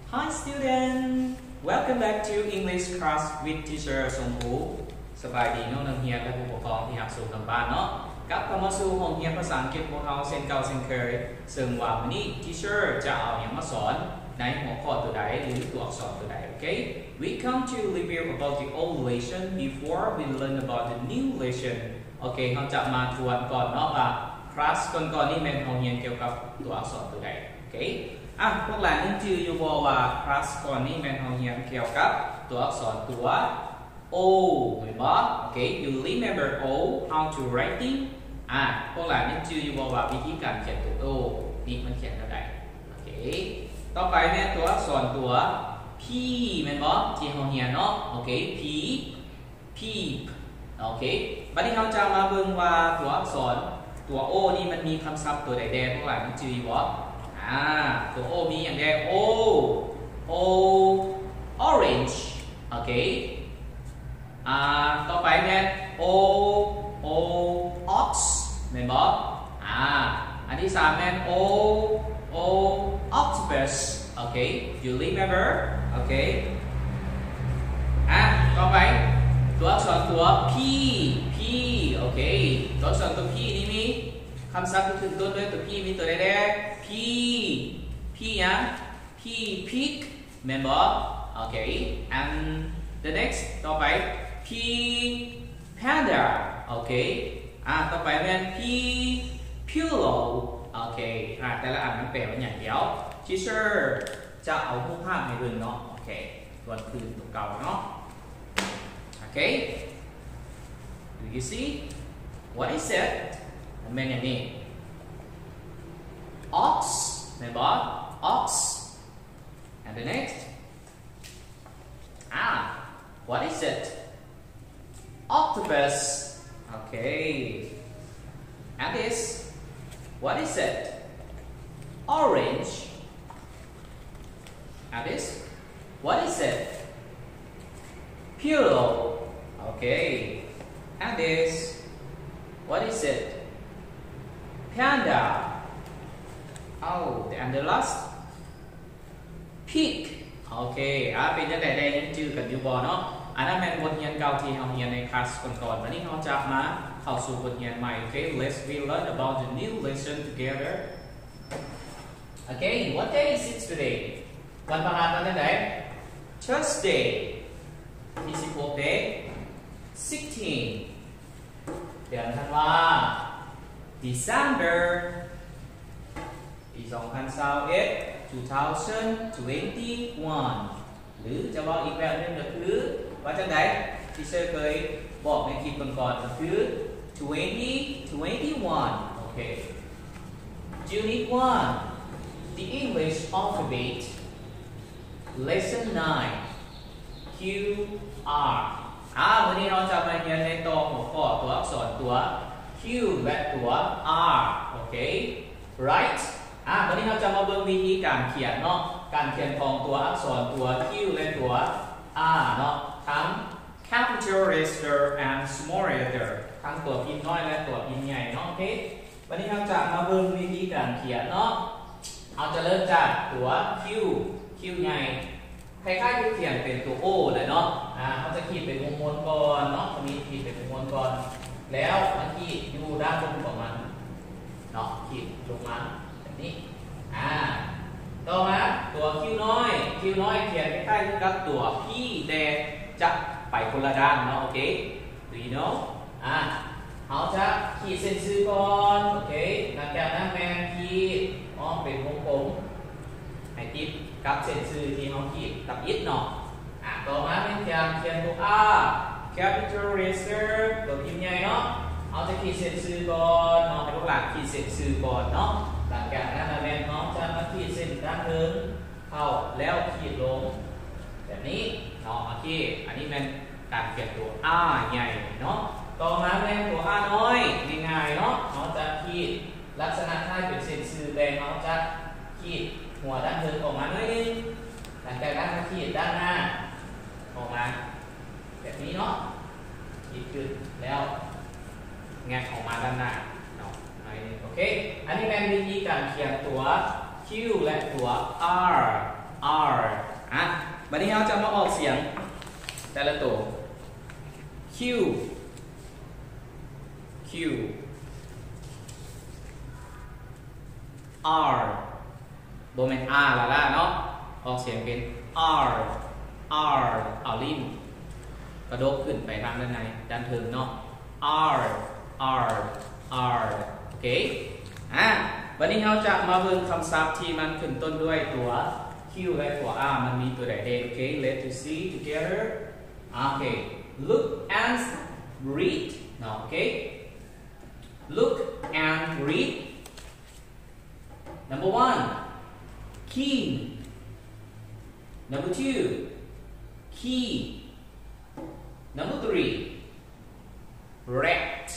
Hi student welcome back to English class with teacher สงภูสบายดีน้องนักเรียนและผู้ปกครองที่หักสู่กันบ้านเนาะกลับมาสู่ห้องเรียนภาษาอังกฤษของเราเช่นเก่าเช่นเคยซึ่งว่าวันนี้ teacher จะเอาอย่างมาสอนในหัวข้อตัวใดหรือตัวอักษรตัวใด okay we come to review about the old lesson before we learn about the new lesson โอเคเราจะมาทวนก่อนเนาะว่าคลาสก่อนๆนี่เป็นห้องเรียนเกี่ยวกับตัวอักษรตัวใดโอเคพวกหลานนึกชื่ออยู่บ่ว่าคลาสก่อนนี้แม่นเฮาเรียนเกี่ยวกับตัวอักษรตัว O เห็นบ่โอเค you remember O how to writing พวกหลานนึกชื่ออยู่บ่ว่าวิธีการเขียนตัว O นี่มันเขียนเท่าใดโอเคต่อไปแม่ตัวอักษรตัว P แม่นบ่ที่เฮาเรียนเนาะโอเค P โอเคบัดนี้เฮาจะมาเบิ่งว่าตัวอักษรตัว O นี่มันมีคำศัพท์ตัวใดแดพวกหลานนึกชื่ออยู่บ่ตัว O มีอย่างแรก O orange โอเคต่อไปเนี่ย O ox เห็นบ่อันที่สามเนี่ย O octopus โอเค you remember โอเคต่อไปตัวอักษรตัว P โอเคตัวอักษรตัว P นี่มีคำศัพท์ที่ถึงต้นด้วยตัว P มีตัวใดแรก P ยัง P pig แม่นบ่โอเค and the next ต่อไป P panda โอเคต่อไปเป็น P pillow โอเคแต่ละอันมันแปลว่าอย่างเดียว teacher จะเอารูปภาพให้เบิ่งเนาะโอเคส่วนคือตัวเก่าเนาะโอเค do you see what is it มันเป็นอย่างนี้ ox แม่นบ่ ox and the next what is it octopus okay and this what is it orange and this what is it pillow okay and this what is it panda and the last pig โอเคเป็นจังได๋ได้ยังจื้อกันอยู่บ่เนาะอันนั้นแม่นบทเรียนเก่าที่เฮาเรียนในคลาสก่อนๆวันนี้เฮาจะมาเข้าสู่บทเรียนใหม่ okay let's we learn about the new lesson together okay what day is it today วันพฤหัสวันใด Thursday ที่16 day 16เดือนธันวา December ปี2021 2021 หรือจะบอกอีกแบบนึงก็คือว่าจังไดที่เชอร์เคยบอกในคลิปก่อนๆก็คือ2021โอเค Unit 1 The English Alphabet Lesson 9 QR วันนี้เราจะมาเรียนในตัวหัวข้อตัวอักษรตัว Q และตัว R โอเค rightวันนี้เราจะมาเบิ่งวิธีการเขียนเนาะการเขียนของตัวอักษรตัว Q และตัว R เนาะทั้ง capital letter and small letter ทั้งตัวพิมพ์น้อยและตัวพิมพ์ใหญ่เนาะโอเควันนี้เราจะมาเบิ่งวิธีการเขียนเนาะเราจะเริ่มจากตัว Q ใหญ่คล้ายๆที่เขียนเป็นตัว O เลยเนาะเขาจะขีดเป็นวงกลมก่อนเนาะตรงนี้ขีดเป็นวงกลมก่อนแล้วมันขีดอยู่ด้านบนของมันเนาะขีดลงมานี่ต่อมาตัว Q น้อยเขียนใกล้ๆกับตัว P แต่จะไปคนละด้านเนาะโอเค do you know เขาจะขีดเส้นซื่อก่อนโอเคหลังจากนั้นแมนขีดเป็นวงกลมให้ติดกับเส้นซื่อที่เขาขีดกับอิฐเนาะต่อมาเป็นการเขียนตัว R capital letter ตัวพิมพ์ใหญ่เนาะเขาจะขีดเส้นซื่อก่อนเนาะให้พวกหลักขีดเส้นซื่อก่อนเนาะหลังจากนั้นแม่น้องจะมาขีดเส้นด้านหนึ่งเข้าแล้วขีดลงแบบนี้เนาะโอเคอันนี้เป็นการเขียนตัว R ใหญ่เนาะต่อมาเป็นตัว R น้อยง่ายๆเนาะน้องจะขีดลักษณะคล้ายเป็นเส้นซื่อแต่น้องจะขีดหัวด้านหนึ่งออกมาหน่อยนึงหลังจากนั้นขีดด้านหน้าออกมาแบบนี้เนาะขีดขึ้นแล้วแงะออกมาด้านหน้าเนาะโอเคอันนี้เป็นวิธีการเขียนตัว Q และตัว R R อ่ะวันนี้เราจะมาออกเสียงแต่ละตัว Q Q R โบแมน R ละเนาะออกเสียงเป็น R R เอาลิ้นกระดกขึ้นไปทางด้านในด้านถึงเนาะ R R R โอเควันนี้เราจะมาเบิ่งคำศัพท์ที่มันขึ้นต้นด้วยตัว Q และตัว R มันมีตัวใดเด่นโอเค let's see together โอเค look and read เนาะโอเค look and read number 1 keen number 2 key number 3 rat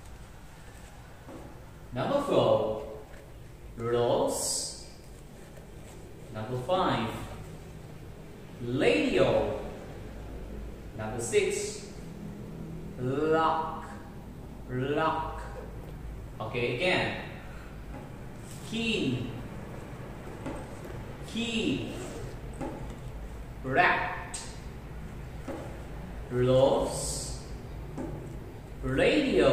number 4 rose number 5 radio number 6 lock okay again keen key rat rose radio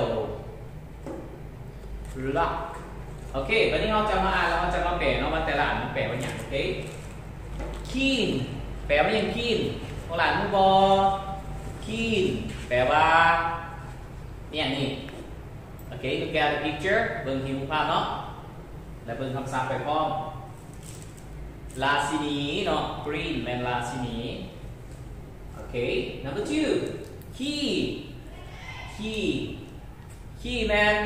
lock โอเควันนี้เราจะมาอ่านแล้วเราจะมาแปลเนาะว่าแต่ละอันมันแปลว่าอย่างโอเค keen แปลว่าอย่าง keen พวกหลานมือบอ keen แปลว่าเนี่ยนี่โอเค look at the picture เบิ่งที่มุมภาพเนาะและเบิ่งคำศัพท์ไปพร้อมราชินีเนาะ green แมนราชินีโอเค number 2 key man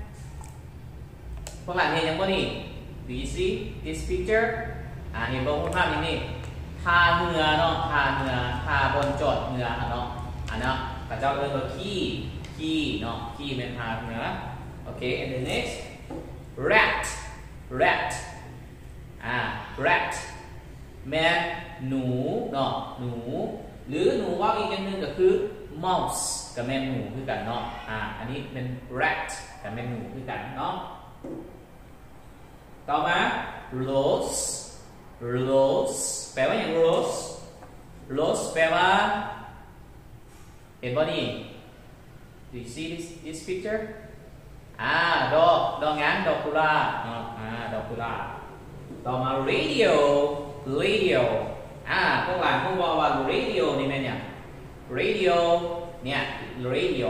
พวกหลานเห็นยังบ่นี่ do you see this picture เห็นบ่ภาพอย่างนี้ท่าเรือเนาะท่าเรือท่าบนจอดเรือเนาะเนาะพระเจ้าเรียกว่า key เนาะ key เป็นท่าเรือโอเค and the next rat rat แม่หนูเนาะหนูหรือหนูว่าอีกอย่างหนึ่งก็คือ mouse กับแม่หนูคือกันเนาะอันนี้เป็น rat กับแม่หนูคือกันเนาะต่อมา rose แปลว่าอย่าง rose แปลว่าเห็นบ่นี่ do you see this picture ดอกงานดอกกุหลาบเนาะดอกกุหลาบต่อมา radio พวกหลานพวกว่า radio นี่แม่เนี่ย radio เนี่ย radio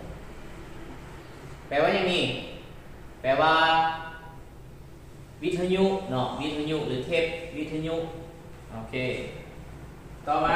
แปลว่าอย่างนี้แปลว่าวิทยุเนาะวิทยุหรือเทปวิทยุโอเคต่อมา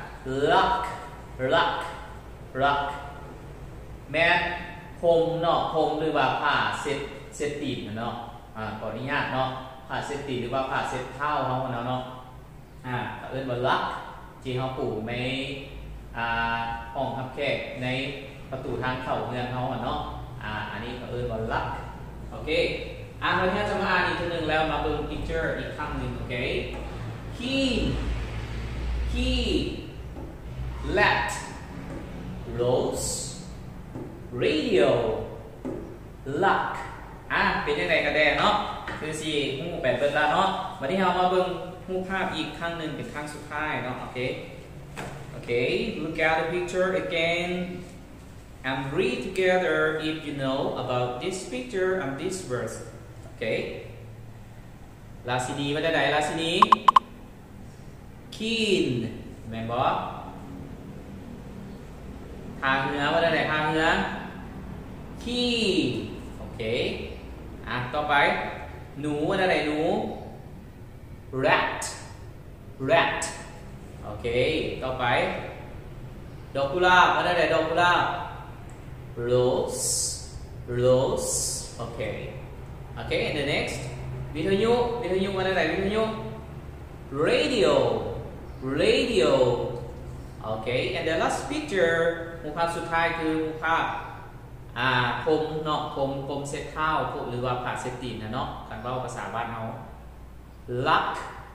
lock แม่พรมเนาะพรมหรือว่าผ้าเซ็ตตีนเนาะขออนุญาตเนาะผ้าเซ็ตตีนหรือว่าผ้าเซ็ตเท้าเขาเนาะเอิ้นว่า lock ที่เขาปลูกในห้องรับแขกในประตูทางเข้าเมืองเขาเนาะอันนี้เขาเอิ้นว่า lock โอเควันนี้จะมาอ่านอีกทีหนึ่งแล้วมาดู picture อีกครั้งหนึ่งโอเค key let rose radio luck เป็นยังไงกันแดเนาะคือสี่หูแปดเปิดแล้วเนาะวันนี้เรามาเบิ่งหูภาพอีกครั้งหนึ่งเป็นครั้งสุดท้ายเนาะโอเค look at the picture again and read together if you know about this picture and this verse okay ราชินีมาได้ไหนราชินี keen แม่นบ่ทางเหนือมาได้ไหนทางเหนือ key โอเคต่อไปหนูมาได้ไหนหนู rat โอเคต่อไปดอกกุหลาบมาได้ไหนดอกกุหลาบ rose โอเคand the next วิทยุมาได้ไหนวิทยุ radio โอเค and the last picture มุมภาพสุดท้ายคือมุมภาพพรมเนาะพรมเซ็ตข้าวหรือว่าผ้าเซ็ตตีนเนาะคันเว้าภาษาบ้านเฮา luck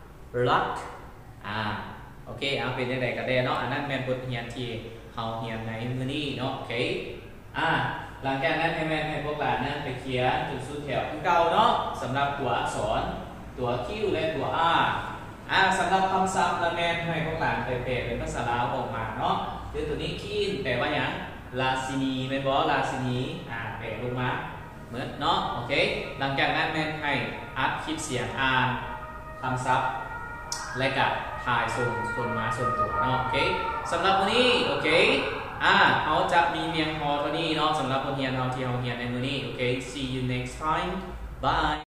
โอเคเป็นจังได๋ก็ได้เนาะอันนั้นแม่นบทเรียนที่เฮาเรียนในมื้อนี้เนาะโอเคหลังจากนั้นให้พวกหลานนะไปเขียนจุดสุดแถวคือเก่าเนาะสำหรับตัวอักษรตัว Q และตัว R สำหรับคำละแมนให้พวกหลานไปแปลเป็นภาษาลาวออกมาเนาะคือตัวนี้คีนแปลว่าอย่างราชินีแม่นบ่ราชินีแปลลงมาเหมือนเนาะโอเคหลังจากนั้นแมนให้อัดคลิปเสียงอ่านคำศัพท์และกับถ่ายส่วนมาส่วนตัวเนาะโอเคสำหรับวันนี้โอเคเขาจะมีเพียงพอเท่านี้เนาะสำหรับบทเรียนเราที่เราเรียนในมื้อนี้โอเค see you next time bye